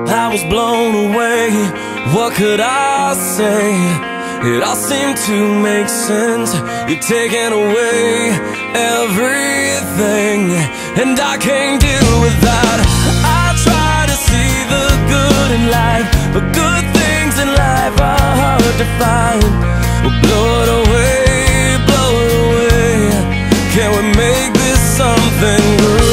I was blown away, what could I say? It all seemed to make sense. You're taking away everything, and I can't deal with that. I try to see the good in life, but good things in life are hard to find. Well, blow it away, blow it away. Can we make this something good?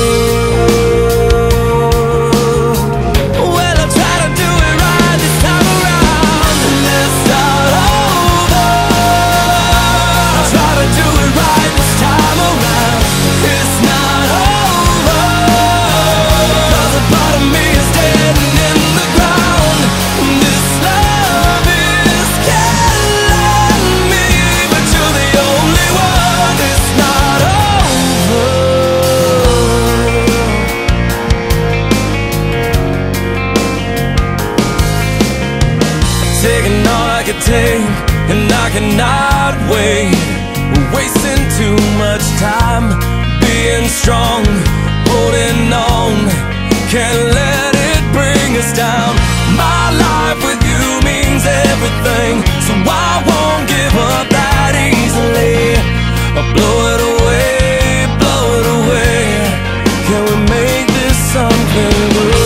Taking all I could take, and I cannot wait. We're wasting too much time being strong, holding on. Can't let it bring us down. My life with you means everything, so I won't give up that easily. I'll blow it away, blow it away. Can we make this something good?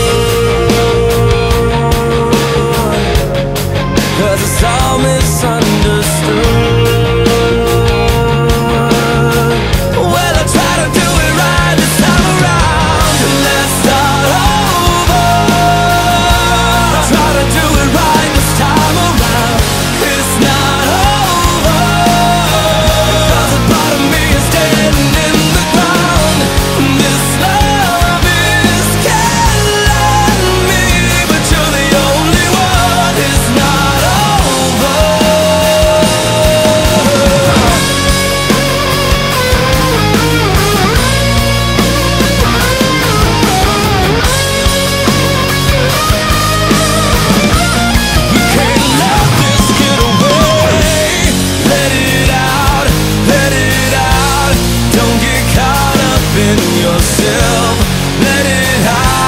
Cause it's all misunderstood. Well, I try to do it right this time around. Let's start over. I try to do it right this time around. It's not over, cause a part of me is dead and in the ground. This love is killing me, but you're the only one. It's not over. We can't let this get away. Let it out, let it out. Don't get caught up in yourself. Let it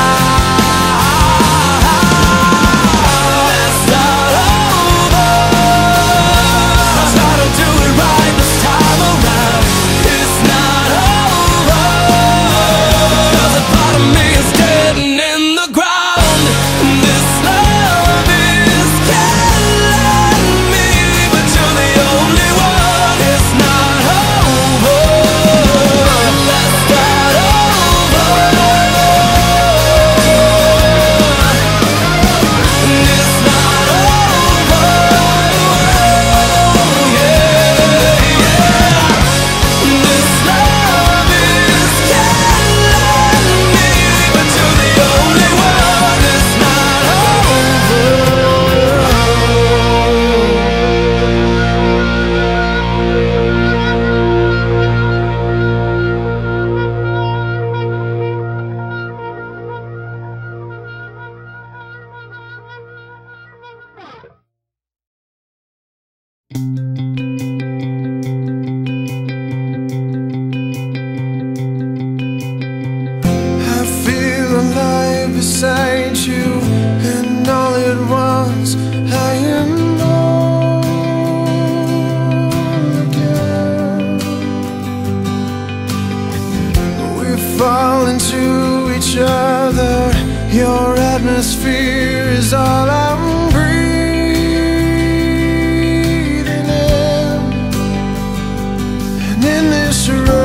out. Let's start over. I try to do it right this time around. It's not over, cause a part of me is dead and in the ground. This love is killing me, but you're the only one. It's not over. Let's start over. It's not over. Yeah, yeah. This love is killing me, but you're the only one. It's not over. I feel alive beside you, and all at once I am whole again. We fall into each other. Your atmosphere is all I'm breathing in, and in this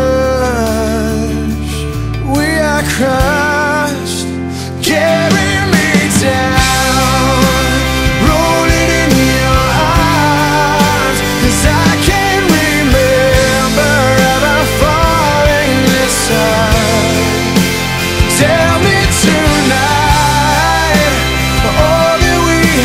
rush we are crushed. Carry me down, rolling in your arms, 'cause I can't remember ever falling this hard. Tell me tonight all that we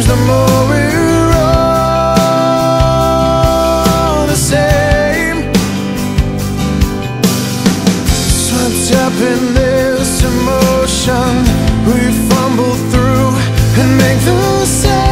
the more we're all the same. Swept up in this emotion, we fumble through and make the same.